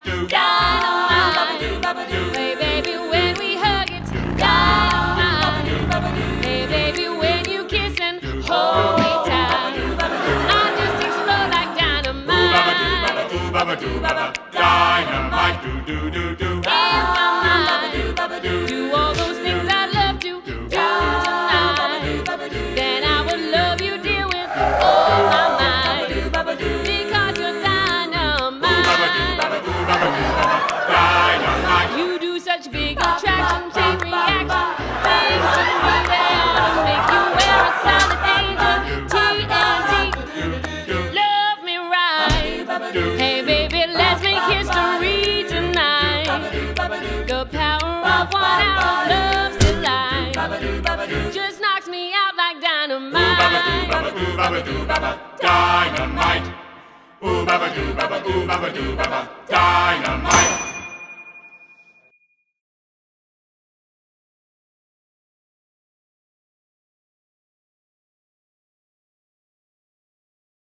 Dynamite. Hey baby, when we hug it's dynamite. Hey baby, when you kiss and hold me tight, I just explode like dynamite. Dynamite, do do do do. In my mind, do all those things I'd love to do tonight. Then I would love you, dear, with all my mind, because you're dynamite. You do such big attraction, chain reaction, things to me that ought to make you wear a solid danger. TNT, love me right. Hey baby, let's make history tonight. The power of 1 hour love's delight just knocks me out like dynamite. Dynamite. Ooh, baba doo, baba, ooh, baba doo, baba. Dynamite.